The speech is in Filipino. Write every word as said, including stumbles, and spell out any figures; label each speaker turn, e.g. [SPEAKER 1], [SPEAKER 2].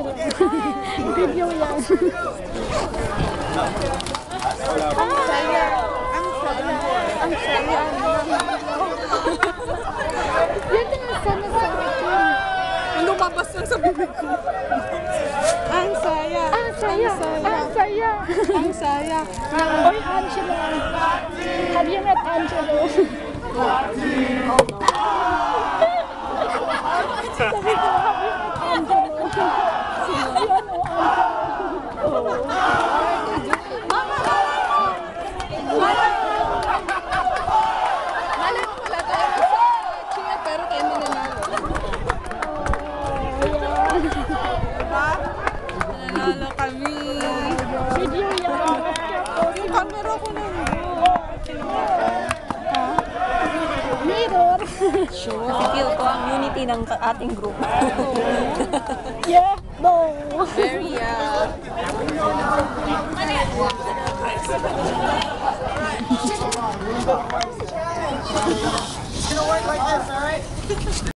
[SPEAKER 1] Video yan. Ang saya. Ang saya. Ang saya. Yun din ang sana sa akin.
[SPEAKER 2] Lumabas lang sa bibig ko. Ang saya.
[SPEAKER 1] Ang saya. Ang saya.
[SPEAKER 2] Ang saya.
[SPEAKER 1] Oy, Angelo. Have you met Angelo? Sabi ko, have you met Angelo? Yan o,
[SPEAKER 2] Malay mo wala tayo sa Chia pero kayo mananalo. Diba? Nanalo kami.
[SPEAKER 1] video yan.
[SPEAKER 2] Yung camera ko na
[SPEAKER 1] Mirror.
[SPEAKER 3] Sure. Feel ko ang unity ng ating group.
[SPEAKER 1] Yeah, no.
[SPEAKER 2] very uh
[SPEAKER 4] It's gonna work like this, alright?